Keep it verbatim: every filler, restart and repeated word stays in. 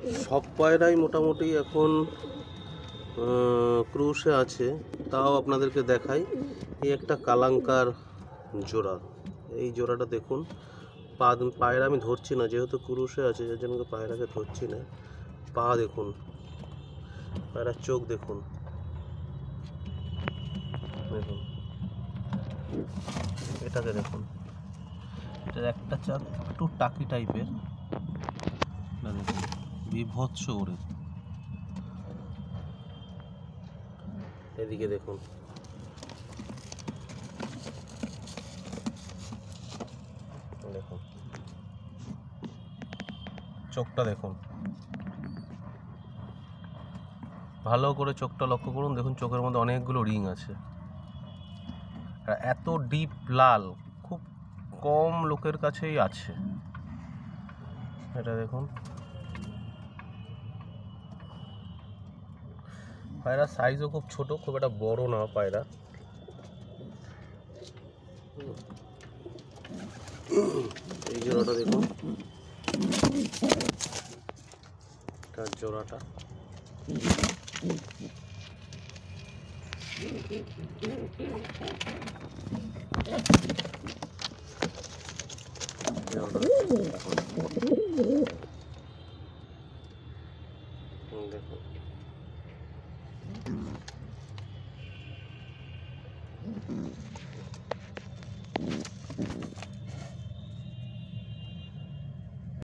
সব পায়রাই মোটামুটি এখন ক্রুশে আছে, তাও আপনাদেরকে দেখাই। এই একটা কালাঙ্কার জোড়া, এই জোড়াটা দেখুন। পা পায়রা আমি ধরছি না, যেহেতু ক্রুশে আছে যার জন্য পায়রাকে ধরছি না। পা দেখুন, পায়রার চোখ দেখুন, দেখুন এটাকে দেখুন, এটার একটা চাক একটু টাকি টাইপের, দেখুন বিভৎস ওরে। এদিকে দেখুন, দেখুন চোখটা দেখুন, ভালো করে চোখটা লক্ষ্য করুন। দেখুন চোখের মধ্যে অনেকগুলো রিং আছে, আর এত ডিপ লাল খুব কম লোকের কাছেই আছে। এটা দেখুন, পায়রা সাইজও খুব ছোট, খুব একটা বড় না পায়রা। এই জোড়াটা দেখুন, তার জোড়াটা দেখুন।